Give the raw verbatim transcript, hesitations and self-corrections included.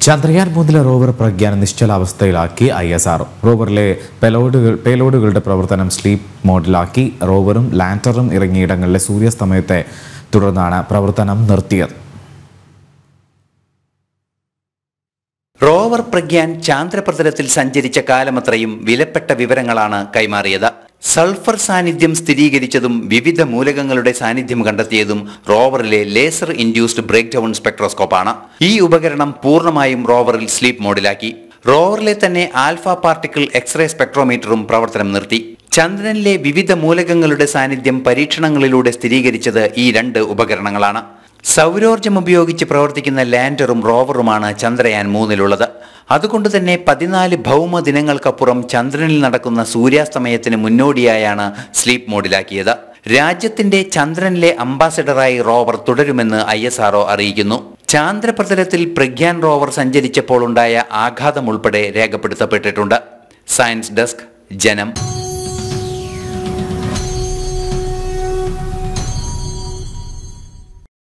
ചന്ദ്രയാൻ മൂന്നിലെ റോവർ പ്രഗ്യാൻ നിശ്ചലാവസ്ഥയിലാക്കി I S R റോവറിലെ പെലോഡുകൾ പേലോഡുകളുടെ പ്രവർത്തനം സ്ലീപ്പ് മോഡിലാക്കി. റോവറും ലാൻഡറും ഇറങ്ങിയിടങ്ങളിലെ സൂര്യാസ്തമയത്തെ തുടർന്നാണ് പ്രവർത്തനം നിർത്തിയത്. റോവർ പ്രഗ്യാൻ ചാന്ദ്രപ്രതലത്തിൽ സഞ്ചരിച്ച കാലമത്രയും വിലപ്പെട്ട വിവരങ്ങളാണ് കൈമാറിയത്. സൾഫർ സാന്നിധ്യം സ്ഥിരീകരിച്ചതും വിവിധ മൂലകങ്ങളുടെ സാന്നിധ്യം കണ്ടെത്തിയതും റോവറിലെ ലേസർ ഇൻഡ്യൂസ്ഡ് ബ്രേക്ക് ഡൗൺ സ്പെക്ട്രോസ്കോപ്പാണ്. ഈ ഉപകരണം പൂർണ്ണമായും റോവറിൽ സ്ലീപ്പ് മോഡിലാക്കി. റോവറിലെ തന്നെ ആൽഫ പാർട്ടിക്കിൾ എക്സ്റേ സ്പെക്ട്രോമീറ്ററും പ്രവർത്തനം നിർത്തി. ചന്ദ്രനിലെ വിവിധ മൂലകങ്ങളുടെ സാന്നിധ്യം പരീക്ഷണങ്ങളിലൂടെ സ്ഥിരീകരിച്ചത് ഈ രണ്ട് ഉപകരണങ്ങളാണ്. സൗരോർജ്ജം ഉപയോഗിച്ച് പ്രവർത്തിക്കുന്ന ലാൻഡറും റോവറുമാണ് ചന്ദ്രയാൻ മൂന്നിലുള്ളത്. അതുകൊണ്ട് തന്നെ പതിനാല് ഭൗമ ദിനങ്ങൾക്കപ്പുറം ചന്ദ്രനിൽ നടക്കുന്ന സൂര്യാസ്തമയത്തിന് മുന്നോടിയായാണ് സ്ലീപ്പ് മോഡിലാക്കിയത്. രാജ്യത്തിന്റെ ചന്ദ്രനിലെ അംബാസഡറായി റോവർ തുടരുമെന്ന് ഐ എസ് ആർ ഒ അറിയിക്കുന്നു. ചാന്ദ്രപ്രതലത്തിൽ പ്രഗ്യാൻ റോവർ സഞ്ചരിച്ചപ്പോൾ ഉണ്ടായ ആഘാതം ഉൾപ്പെടെ രേഖപ്പെടുത്തപ്പെട്ടിട്ടുണ്ട്. സയൻസ് ഡെസ്ക്, ജനം.